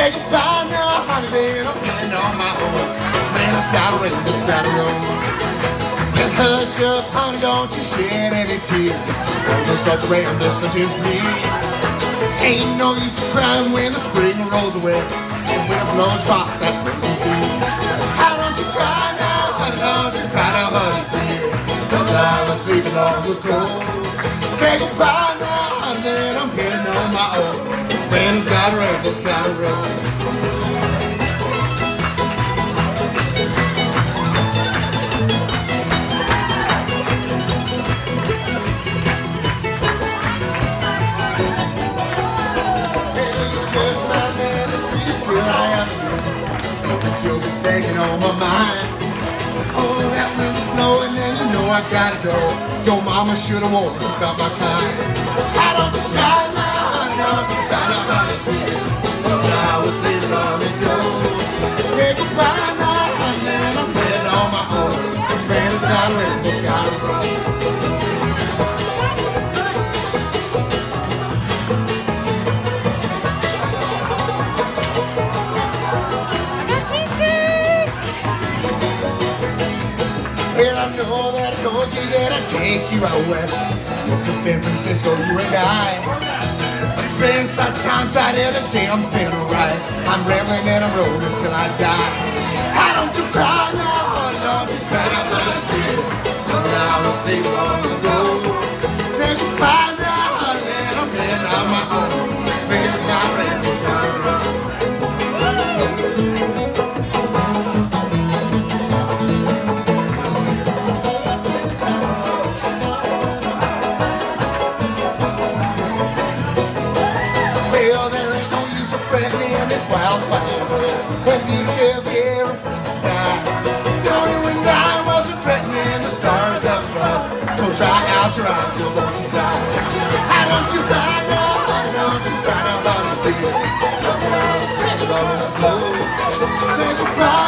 Say goodbye now, honey, then I'm getting on my own. Man, it's gotta rain, it's gotta roll. Well, hush up, honey, don't you shed any tears. When it starts to rain, listen to me. Ain't no use to crying when the spring rolls away and when it blows across that crimson sea. How don't you cry now, honey, don't you cry now, honey, dear. I was sleeping long ago. Say goodbye now, honey, then I'm heading on my own. Man, it's gotta rain, it's gotta roll. You'll be staying on my mind. Oh, that wind's blowing and you know I gotta go. Your mama should've warned you about my kind. I don't cry now, I don't cry now, honey, dear. When I was leaving long ago. Say goodbye now, honey, and I'm heading on my own. Man, it's gotta rain, it's gotta roll. Well, I know that I told you that I'd take you out west, up to San Francisco, you and I. But it's been such time since I did a damn thing right. I'm rambling and I'm rolling until I die. Why don't you cry now, honey, don't you cry now, honey, dear. When I was leaving long ago. Say goodbye now, honey, and I'm heading on my own. Man, it's gotta rain, it's gotta roll. Well, there ain't no use of fretting in this wild, wild world when beauty fills the air and fills the sky. No, you and I wasn't threatening the stars up above, so dry out your eyes, you'll don't you die. Why don't you cry now, why don't you cry now, honey, dear. Say goodbye.